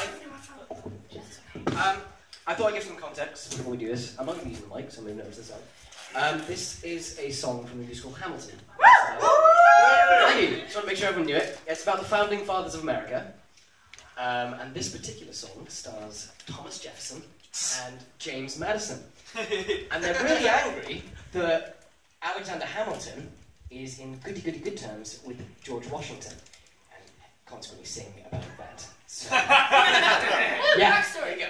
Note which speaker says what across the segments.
Speaker 1: I thought I'd give some context before we do this. I'm not going to use the mic, so I'm going to notice this out. This is a song from the musical Hamilton. Thank you. Just want to make sure everyone knew it. It's about the founding fathers of America. And this particular song stars Thomas Jefferson and James Madison. And they're really angry that Alexander Hamilton is in good terms with George Washington. And consequently sing about that. So, yeah, there you go.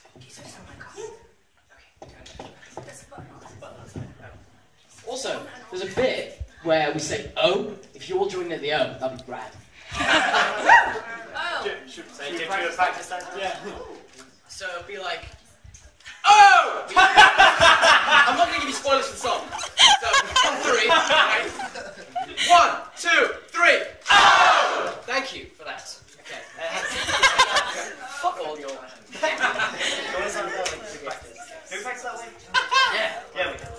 Speaker 1: Also, there's a bit where we say "oh." If you all join at the "oh," that'd be rad.
Speaker 2: Oh. Should we practice that? Yeah.
Speaker 1: So it'd be like, "oh." I'm not going to give you spoilers for the song. So on three. 1, 2, 3. Oh! Thank you for that. Okay. Fuck all your.
Speaker 2: Who practice that way?
Speaker 1: Yeah.
Speaker 2: Yeah, we do.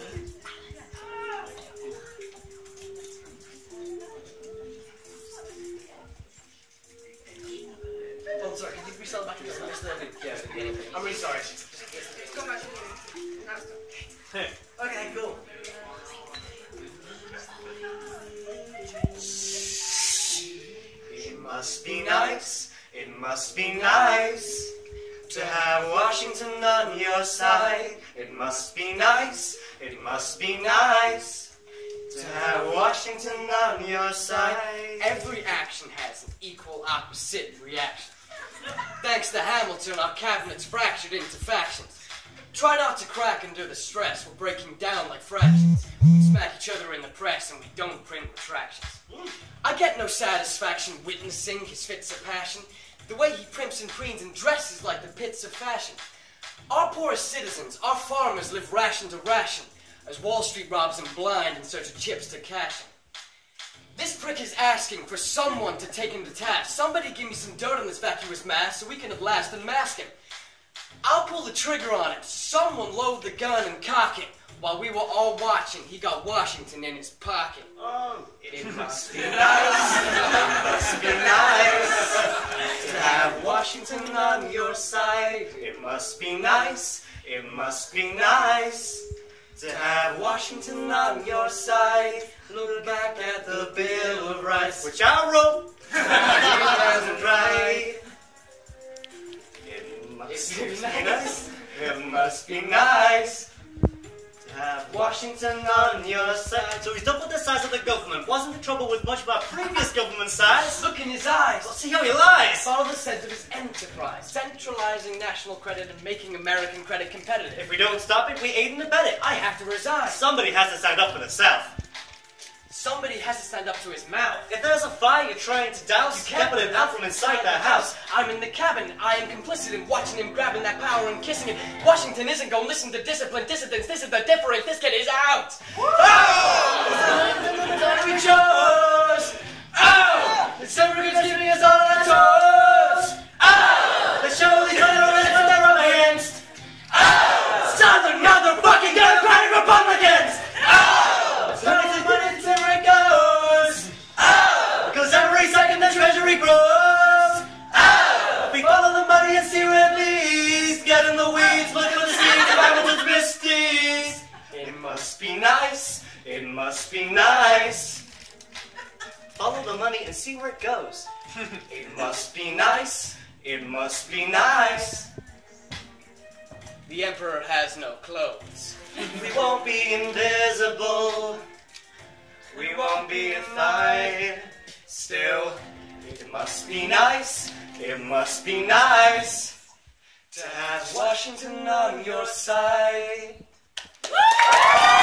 Speaker 1: Oh, sorry, can you restart back again? I'm really sorry.
Speaker 3: Go back to the
Speaker 1: Okay, cool.
Speaker 2: It must be nice, it must be nice to have Washington on your side. It must be nice, it must be nice to have Washington on your side.
Speaker 1: Every action has an equal opposite reaction. Thanks to Hamilton, our cabinet's fractured into factions. Try not to crack under the stress. We're breaking down like fractions. We smack each other in the press and we don't print retractions. I get no satisfaction witnessing his fits of passion. The way he primps and preens and dresses like the pits of fashion. Our poorest citizens, our farmers live ration to ration, as Wall Street robs them blind in search of chips to cash in. This prick is asking for someone to take him to task. Somebody give me some dirt on this vacuous mass so we can at last unmask him. I'll pull the trigger on it. Someone load the gun and cock it. While we were all watching, he got Washington in his pocket.
Speaker 2: Oh, it must be nice, it must be nice to have Washington on your side. It must be nice, it must be nice to have Washington on your side. Look back at the Bill of Rights, which I wrote, it wasn't right. It must be nice, it must be nice to have Washington on your side. So he's doubled the size of the government. Wasn't the trouble with much of our previous government size?
Speaker 1: Look in his eyes.
Speaker 2: Well, see how he lies.
Speaker 1: Follow the sense of his enterprise, centralizing national credit and making American credit competitive.
Speaker 2: If we don't stop it, we aid and abet it.
Speaker 1: I have to resign.
Speaker 2: Somebody has to stand up for the South.
Speaker 1: Somebody has to stand up to his mouth.
Speaker 2: If there's a fire you're trying to douse, you can't put it out from inside the house.
Speaker 1: I'm in the cabin. I am complicit in watching him grabbing that power and kissing it. Washington isn't going to listen to disciplined dissidents. This is the difference. This kid is out. Oh! We chose. Oh! The Democrats giving us all our toes. Oh! The show these terrorists what they're up against. Oh! Southern motherfucking Democratic Republicans. Oh!
Speaker 2: The treasury grows. Oh! We follow the money and see where it leads. Get in the weeds, look for the seeds of Hamilton's misdeeds. It must be nice, it must be nice. Follow the money and see where it goes. It must be nice, it must be nice.
Speaker 1: The emperor has no clothes.
Speaker 2: We won't be invisible. We won't be a fight. Still, it must be nice, it must be nice to have Washington on your side.